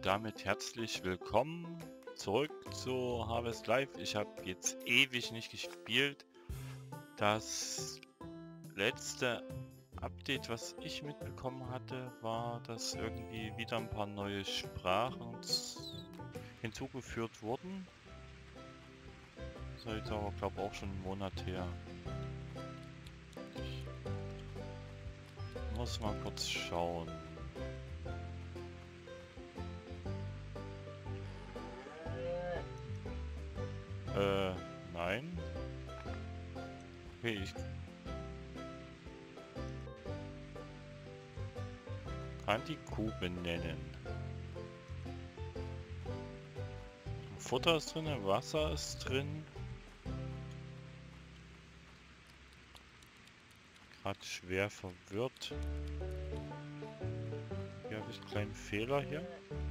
damit herzlich willkommen zurück zu Harvest Live. Ich habe jetzt ewig nicht gespielt. Das letzte Update, was ich mitbekommen hatte, war, dass irgendwie wieder ein paar neue Sprachen hinzugeführt wurden. Das ist jetzt aber, glaube ich, auch schon einen Monat her. Ich muss mal kurz schauen. Nein. Okay, ich kann die Kuh benennen. Futter ist drin, Wasser ist drin. Gerade schwer verwirrt. Hier habe ich einen kleinen Fehler hier.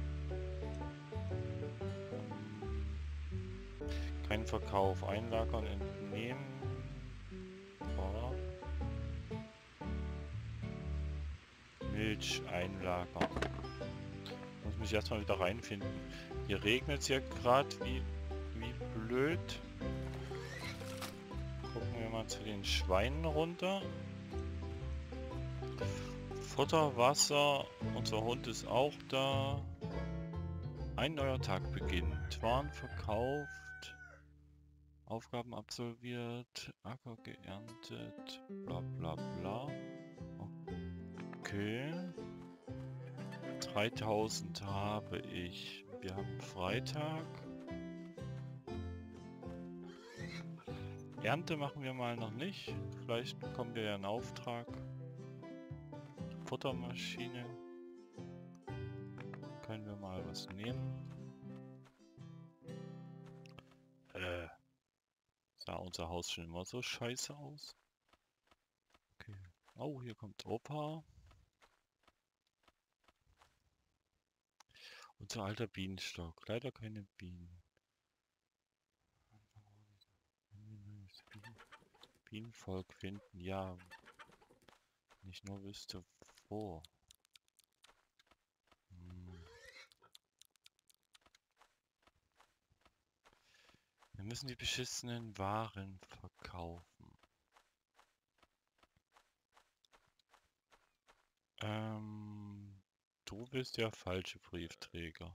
Kein Verkauf. Einlagern, entnehmen. Oh. Milch einlagern. Muss mich erstmal wieder reinfinden. Hier regnet es ja gerade wie blöd. Gucken wir mal zu den Schweinen runter. Futter, Wasser. Unser Hund ist auch da. Ein neuer Tag beginnt. Waren verkauft. Aufgaben absolviert. Acker geerntet. Bla bla bla. Okay. 3000 habe ich. Wir haben Freitag. Ernte machen wir mal noch nicht. Vielleicht bekommen wir ja einen Auftrag. Futtermaschine. Können wir mal was nehmen. Sah unser Haus schon immer so scheiße aus. Okay. Oh, hier kommt Opa. Unser alter Bienenstock. Leider keine Bienen. Bienenvolk finden. Ja. Nicht nur wüsste wo. Wir müssen die beschissenen Waren verkaufen. Du bist der falsche Briefträger.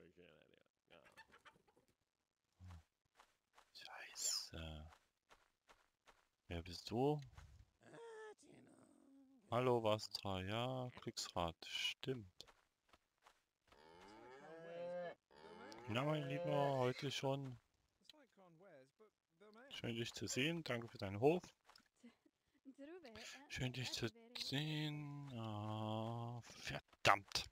Scheiße. Wer bist du? Hallo, Vastra. Ja, Glücksrad. Stimmt. Na, mein Lieber, heute schon. Schön, dich zu sehen. Danke für deinen Hof. Schön, dich zu sehen. Ah, verdammt.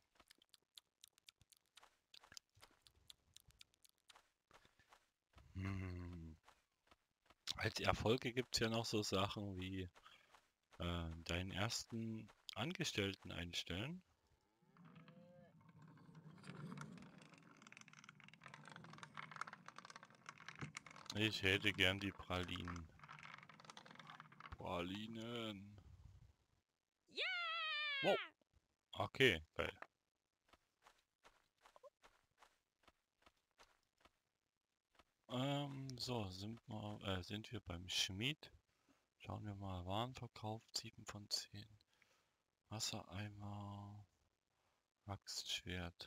Als Erfolge gibt es ja noch so Sachen wie deinen ersten Angestellten einstellen. Ich hätte gern die Pralinen. Pralinen. Wow. Okay, geil. So, sind wir beim Schmied. Schauen wir mal, Warenverkauf 7 von 10. Wassereimer. Axtschwert.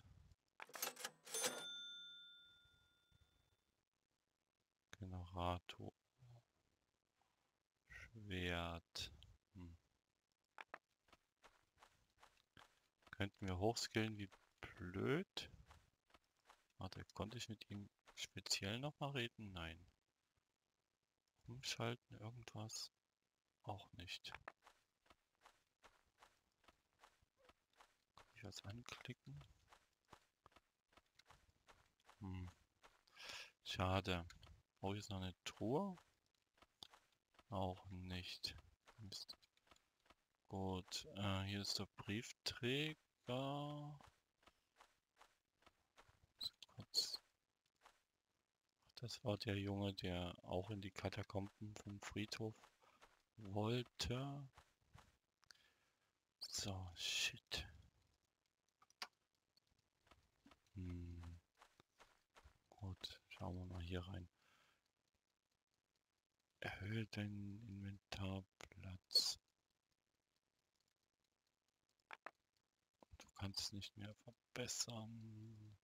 Generator. Schwert. Könnten wir hochskillen wie blöd. Warte, konnte ich mit ihm speziell nochmal reden? Nein. Umschalten, irgendwas? Auch nicht. Kann ich was anklicken? Schade. Oh, hier ist noch eine Truhe. Auch nicht. Mist. Gut, hier ist der Briefträger. Kurz. Das war der Junge, der auch in die Katakomben vom Friedhof wollte. So, shit. hier rein. Erhöhe deinen Inventarplatz. Du kannst nicht mehr verbessern.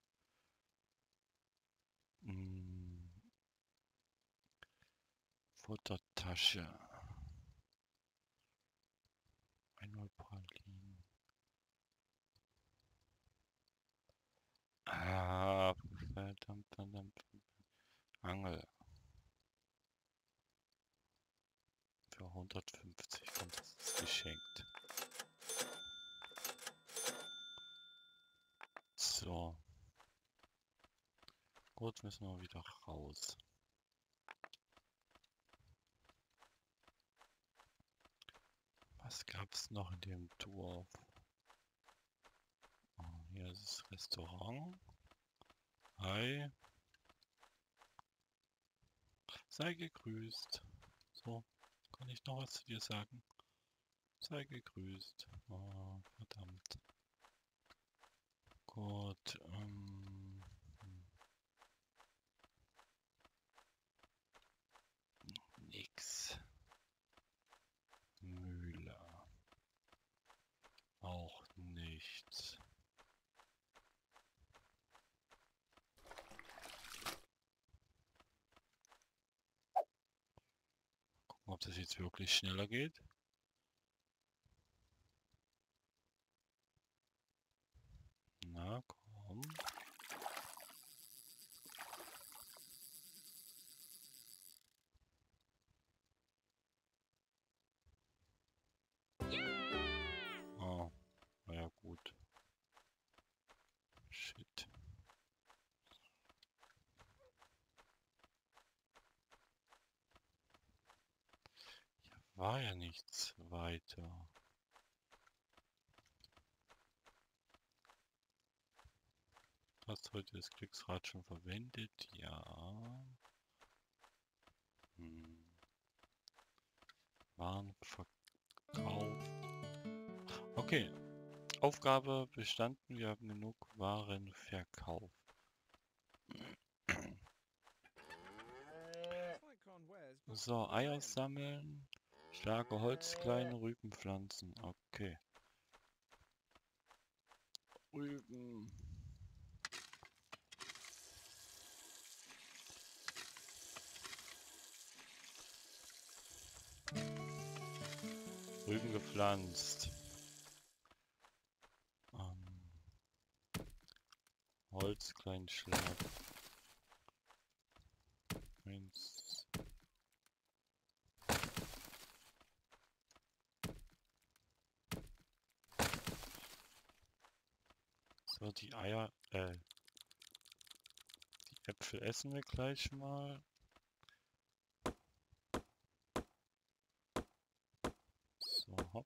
Futtertasche. Einmal Pralinen. Ah, verdammt. Angel. Für 150 kommt das geschenkt. So. Gut, müssen wir wieder raus. Was gab's noch in dem Dorf? Oh, hier ist das Restaurant. Hi. Sei gegrüßt. So, kann ich noch was zu dir sagen? Sei gegrüßt. Oh, verdammt. Gut, nix. Mühle. Auch nichts. Gucken, ob das jetzt wirklich schneller geht. Na komm. Oh, na ja gut. Shit. War ja nichts weiter. Hast heute das Glücksrad schon verwendet? Ja. Warenverkauf. Okay. Aufgabe bestanden. Wir haben genug Waren verkauft. So, Eier sammeln. Schlage Holz, kleine Rüben pflanzen. Okay. Rüben. Rüben gepflanzt. Holz, kleinen Schlag. 1. So, die Eier, die Äpfel essen wir gleich mal. So, hopp.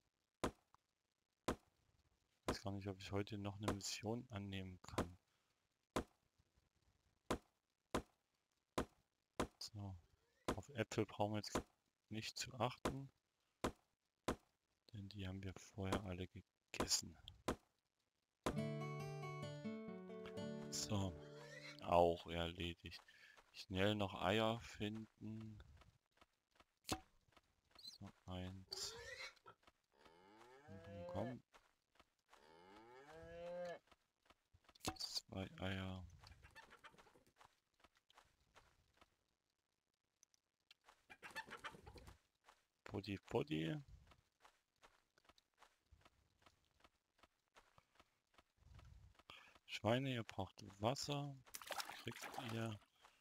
Ich weiß gar nicht, ob ich heute noch eine Mission annehmen kann. So, auf Äpfel brauchen wir jetzt nicht zu achten, denn die haben wir vorher alle gegessen. So, auch erledigt. Schnell noch Eier finden. So, 1. Komm. 2 Eier. Poddy. Schweine, ihr braucht Wasser. Kriegt ihr.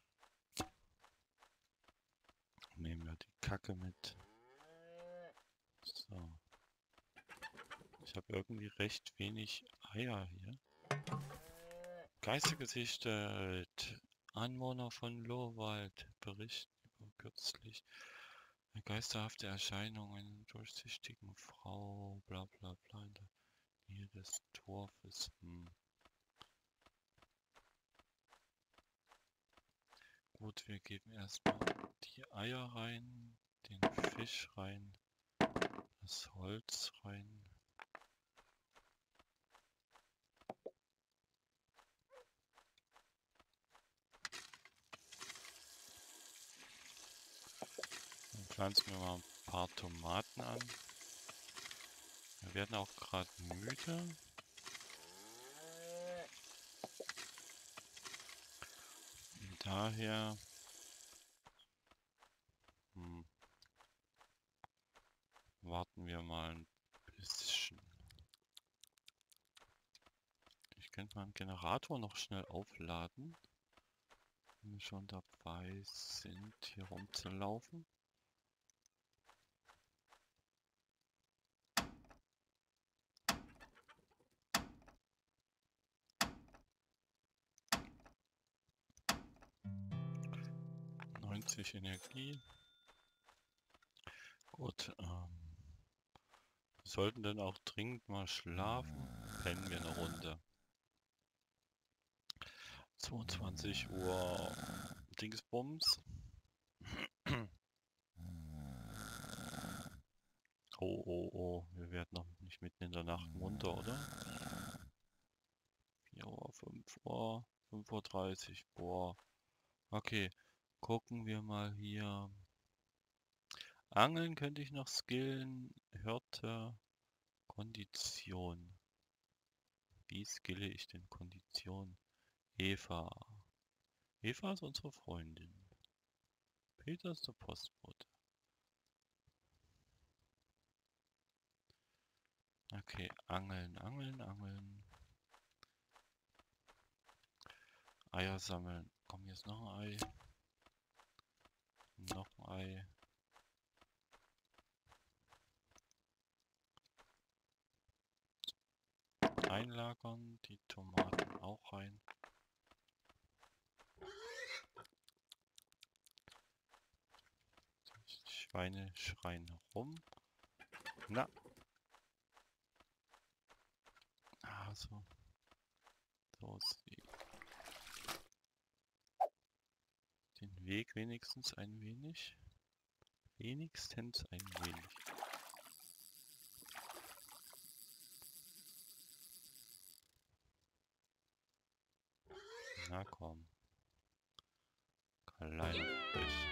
Nehmen wir die Kacke mit. So. Ich habe irgendwie recht wenig Eier hier. Geister gesichtet. Anwohner von Lohwald berichten über kürzlich eine geisterhafte Erscheinung einer durchsichtigen Frau, bla bla bla, in der Nähe des Dorfes. Gut, wir geben erstmal die Eier rein, den Fisch rein, das Holz rein. Pflanzen wir mal ein paar Tomaten an. Wir werden auch gerade müde. Und daher warten wir mal ein bisschen. Ich könnte mal einen Generator noch schnell aufladen, wenn wir schon dabei sind, hier rumzulaufen. Energie. Gut, wir sollten dann auch dringend mal schlafen. Pennen wir eine Runde. 22 Uhr Dingsbums. Oh, oh, oh, wir werden noch nicht mitten in der Nacht munter, oder? 4 Uhr, 5 Uhr, 5:30 Uhr. Boah. Okay, gucken wir mal hier. Angeln könnte ich noch skillen. Hirte, Kondition. Wie skille ich denn Kondition? Eva. Eva ist unsere Freundin. Peter ist der Postbote. Okay, angeln, angeln, angeln. Eier sammeln. Komm, hier ist noch ein Ei. Noch ein Ei. Einlagern, die Tomaten auch rein. Die Schweine schreien rum. Na. Also. So ist den Weg wenigstens ein wenig. Wenigstens ein wenig. Na komm. Kleiner Fisch.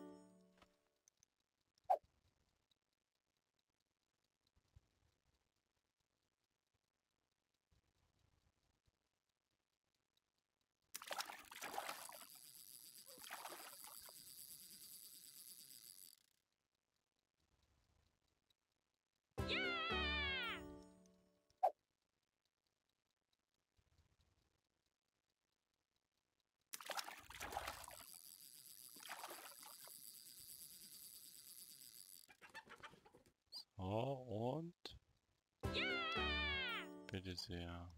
So, und bitte sehr.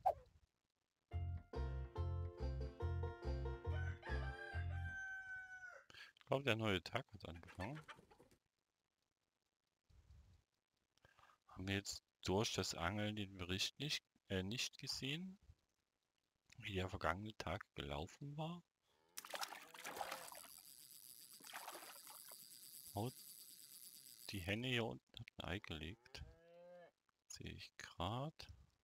Ich glaube, der neue Tag hat angefangen. Haben wir jetzt durch das Angeln den Bericht nicht gesehen, wie der vergangene Tag gelaufen war? Oh, die Henne hier unten hat ein Ei gelegt. Sehe ich gerade.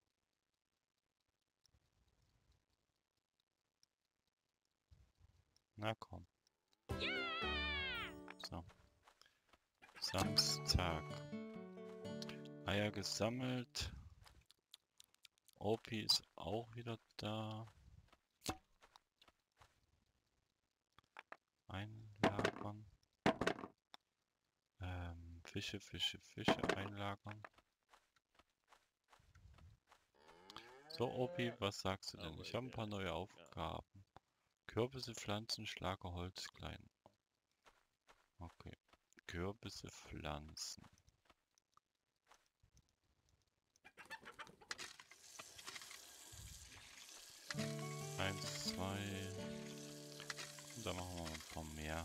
Na komm. So. Samstag. Eier gesammelt. Opi ist auch wieder da. Einlagern. Fische, Fische, Fische einlagern. So, Opi, was sagst du denn? Ich habe ein paar neue Aufgaben. Kürbisse pflanzen, schlage Holz klein. Okay. Kürbisse pflanzen. Eins, zwei. Und dann machen wir ein paar mehr.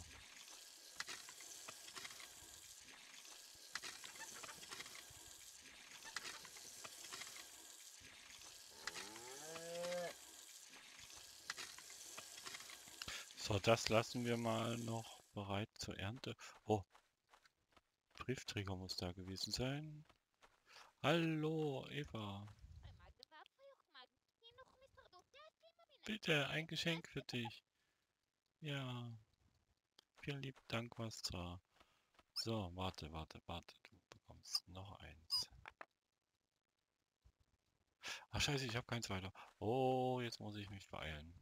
So, das lassen wir mal noch bereit zur Ernte. Oh, Briefträger muss da gewesen sein. Hallo, Eva. Bitte, ein Geschenk für dich. Ja, vielen lieben Dank, Wasser. So, warte. Du bekommst noch eins. Ach scheiße, ich habe keins weiter. Oh, jetzt muss ich mich beeilen.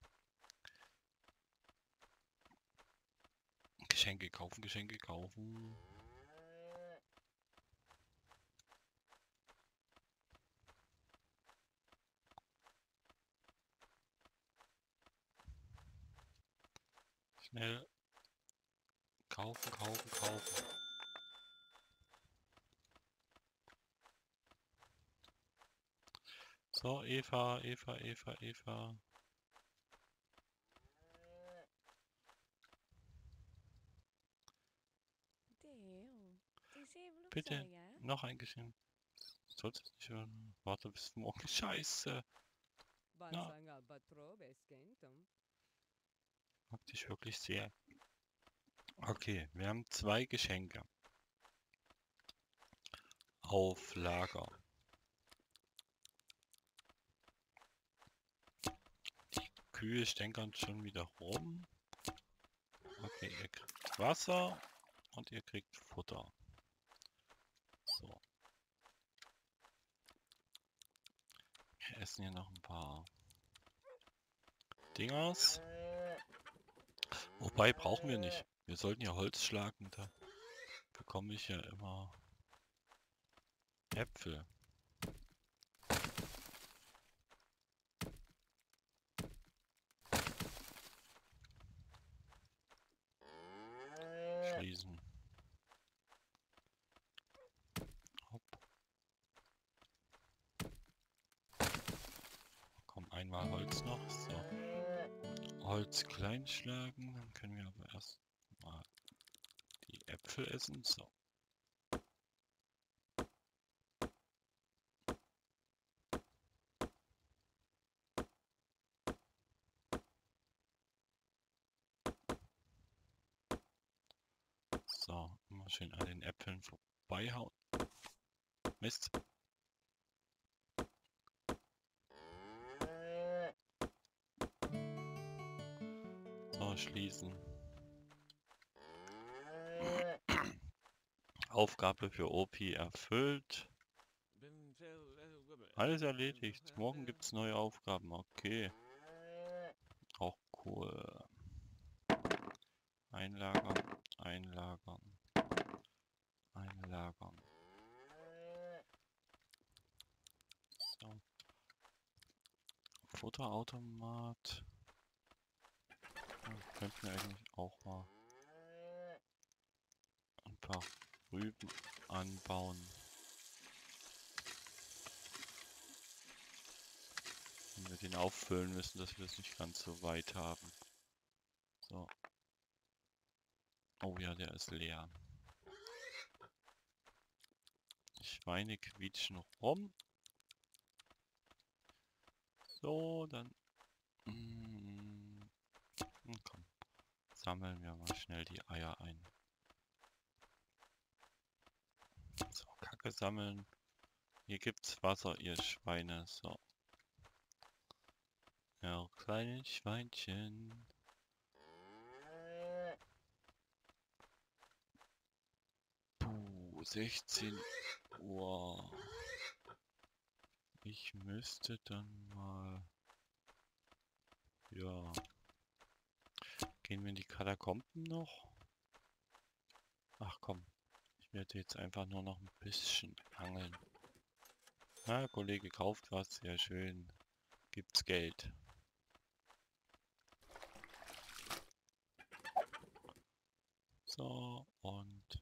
Geschenke kaufen, Geschenke kaufen. Schnell kaufen, kaufen, kaufen. So, Eva. Bitte, noch ein Geschenk. Sollte es nicht hören. Warte bis morgen. Scheiße. Na, mag dich wirklich sehr. Okay, wir haben 2 Geschenke auf Lager. Die Kühe stänkern schon wieder rum. Okay, ihr kriegt Wasser und ihr kriegt Futter. So. Wir essen hier noch ein paar Dingers. Wobei, brauchen wir nicht. Wir sollten ja Holz schlagen. Da bekomme ich ja immer Äpfel. Schließen. Hopp. Komm, einmal Holz noch. So. Holz klein schlagen. Dann können wir aber erst mal die Äpfel essen. So. So, immer schön an den Äpfeln vorbeihauen. Mist. So, schließen. Aufgabe für OP erfüllt. Alles erledigt. Morgen gibt es neue Aufgaben. Okay. Auch cool. Einlagern, einlagern, einlagern. So. Futterautomat. Ja, könnten wir eigentlich auch mal ein paar Rüben anbauen. Wenn wir den auffüllen müssen, dass wir das nicht ganz so weit haben. So. Oh ja, der ist leer. Schweine quietschen rum. So, dann... komm. Sammeln wir mal schnell die Eier ein. So, Kacke sammeln. Hier gibt's Wasser, ihr Schweine. So. Ja, kleine Schweinchen. Puh, 16 Uhr. Ich müsste dann mal... Ja. Gehen wir in die Katakomben noch? Ach komm. Ich werde jetzt einfach nur noch ein bisschen angeln. Na, Kollege kauft was. Sehr schön. Gibt's Geld. So, und...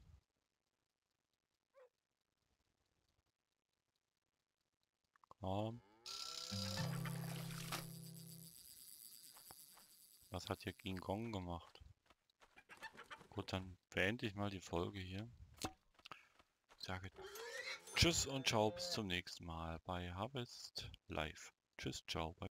Komm. Was hat hier King Kong gemacht? Gut, dann beende ich mal die Folge hier. Ich sage Tschüss und ciao, bis zum nächsten Mal bei Harvest Live. Tschüss, ciao.